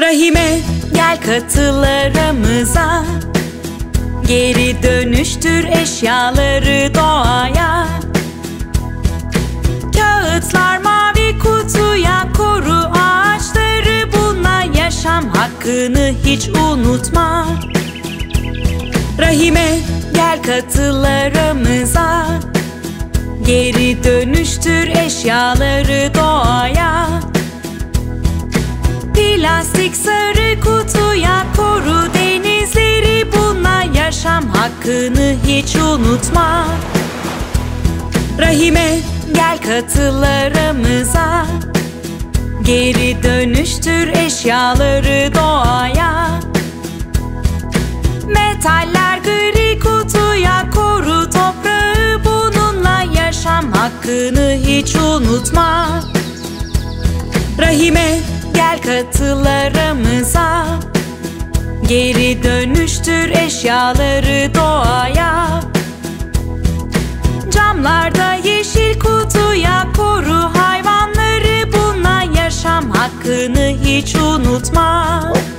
Rahime gel katıl aramıza, geri dönüştür eşyaları doğaya. Kağıtlar mavi kutuya, koru ağaçları, bununla yaşam hakkını hiç unutma. Rahime gel katıl aramıza, geri dönüştür eşyaları doğaya. Plastik sarı kutuya, koru denizleri, bununla yaşam hakkını hiç unutma. Rahime gel katıl aramıza, geri dönüştür eşyaları doğaya. Metaller gri kutuya, koru toprağı, bununla yaşam hakkını hiç unutma. Rahime gel katıl aramıza, geri dönüştür eşyaları doğaya. Camlarda yeşil kutuya, koru hayvanları, bununla yaşam hakkını hiç unutma.